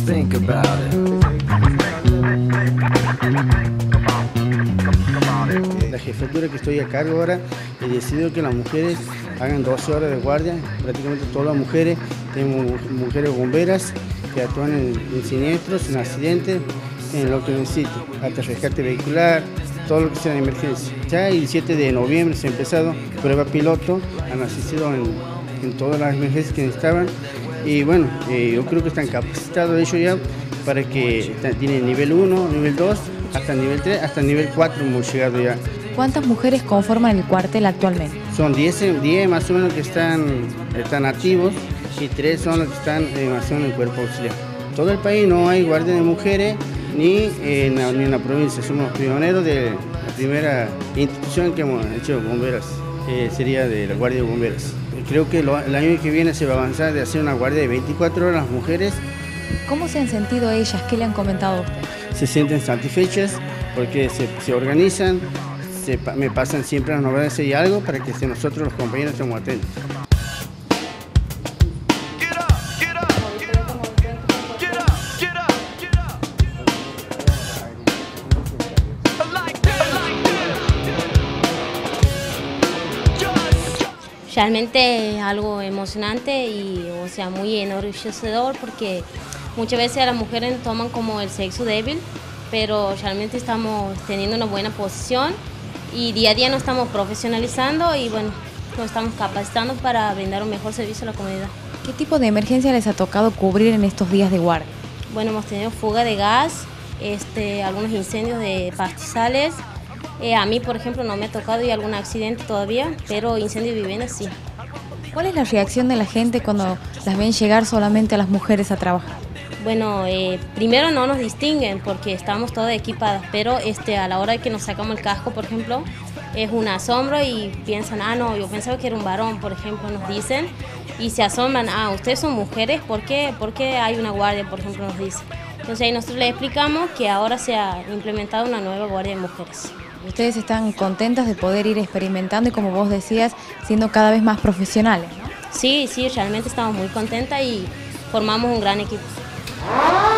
think about it. La jefatura que estoy a cargo ahora, he decidido que las mujeres hagan 12 horas de guardia, prácticamente todas las mujeres. Tenemos mujeres bomberas que actúan en siniestros, en accidentes, en lo que necesite, hasta rescate vehicular, todo lo que sea de emergencia. Ya el 7 de noviembre se ha empezado prueba piloto, han asistido en todas las emergencias que necesitaban y bueno, yo creo que están capacitados ellos ya para que tienen nivel 1, nivel 2, hasta nivel 3, hasta nivel 4 hemos llegado ya. ¿Cuántas mujeres conforman el cuartel actualmente? Son 10 más o menos que están activos y 3 son los que están más o menos en el cuerpo auxiliar. Todo el país no hay guardia de mujeres ni en la provincia. Somos los pioneros de la primera institución que hemos hecho bomberas, sería de la Guardia de Bomberos. Creo que el año que viene se va a avanzar de hacer una guardia de 24 horas las mujeres. ¿Cómo se han sentido ellas? ¿Qué le han comentado a usted? Se sienten satisfechas porque se organizan, me pasan siempre las novedades y algo para que nosotros los compañeros estemos atentos. Realmente es algo emocionante y muy enorgullecedor porque muchas veces a las mujeres toman como el sexo débil, pero realmente estamos teniendo una buena posición y día a día nos estamos profesionalizando y bueno, nos estamos capacitando para brindar un mejor servicio a la comunidad. ¿Qué tipo de emergencia les ha tocado cubrir en estos días de guardia? Bueno, hemos tenido fuga de gas, algunos incendios de pastizales. A mí, por ejemplo, no me ha tocado y algún accidente todavía, pero incendio de viviendas sí. ¿Cuál es la reacción de la gente cuando las ven llegar solamente a las mujeres a trabajar? Bueno, primero no nos distinguen porque estamos todas equipadas, pero a la hora de que nos sacamos el casco, por ejemplo, es un asombro y piensan, no, yo pensaba que era un varón, por ejemplo, nos dicen, y se asombran, ustedes son mujeres, ¿por qué hay una guardia, por ejemplo, nos dicen? Entonces ahí nosotros les explicamos que ahora se ha implementado una nueva guardia de mujeres. Ustedes están contentas de poder ir experimentando y, como vos decías, siendo cada vez más profesionales, ¿no? Sí, realmente estamos muy contentas y formamos un gran equipo.